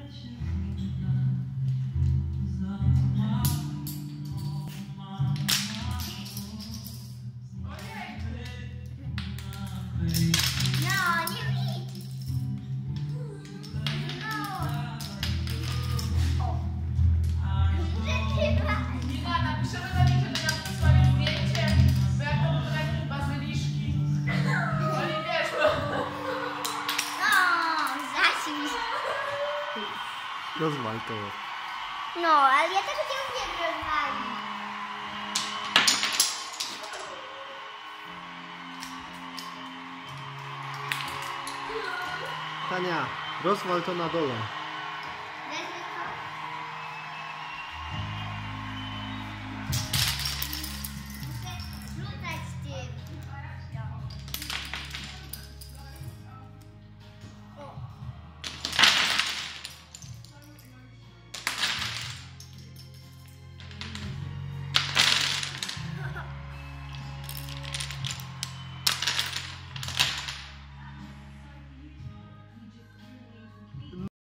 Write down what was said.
Rozwal to. No, ale ja tego nie umiem rozwalić. Tania, rozwal to na dole.